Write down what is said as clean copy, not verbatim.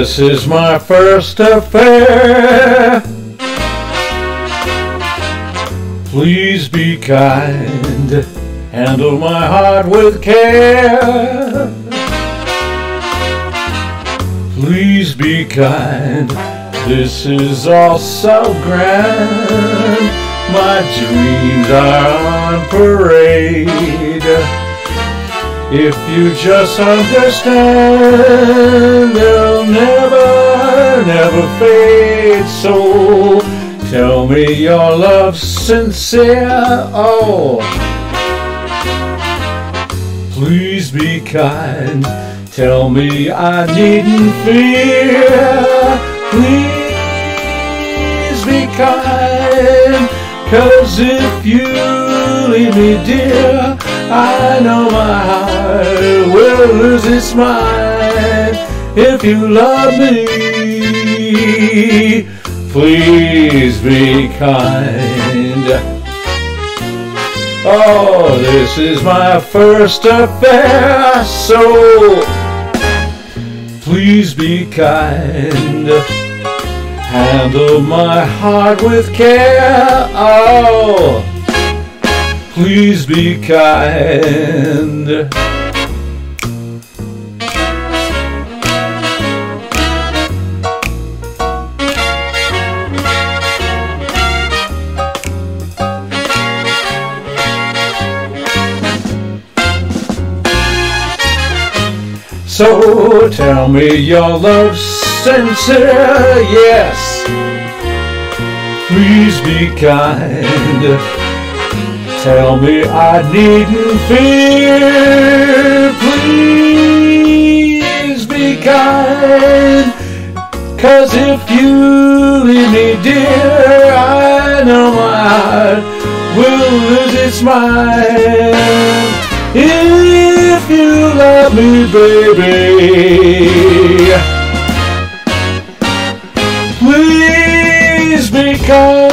This is my first affair. Please be kind, handle my heart with care. Please be kind, this is all so grand. My dreams are on parade. If you just understand, they'll never fade. So tell me your love's sincere. Oh, please be kind. Tell me I needn't fear. Please be kind. 'Cause if you leave me, dear, I know my heart will lose its mind. If you love me, please be kind. Oh, this is my first affair, so please be kind. Handle my heart with care. Oh, please be kind. So tell me your love's sincere, yes. Please be kind. Tell me I needn't fear. Please be kind. 'Cause if you leave me, dear, I know my heart will lose its mind. If you love me, baby, please be kind.